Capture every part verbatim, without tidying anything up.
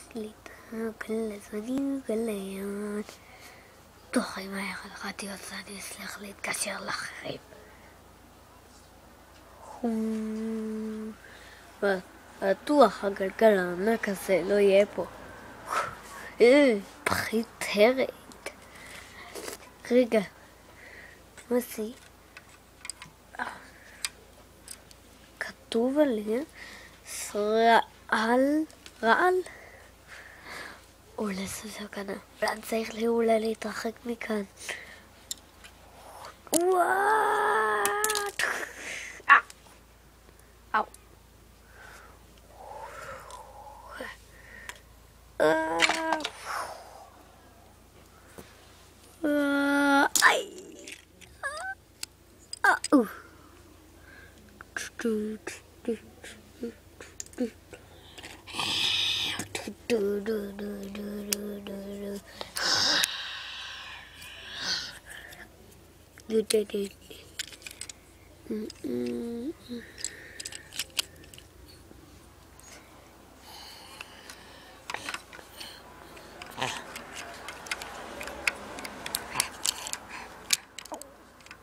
שליטה, כל הזמנים וליד. תוכי מהר הלכתי יוצא, אני אצליח להתקשר לאחרים. בטוח הגלגל הענק הזה לא יהיה פה. אה, פחית הרד. רגע, מה זה? כתוב עליה רעל, רעל? אולי זה סכנה. אולי צריך לי אולי להתרחק מכאן. וואט! אאו. איי. אאו.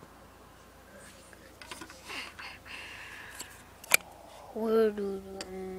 Where do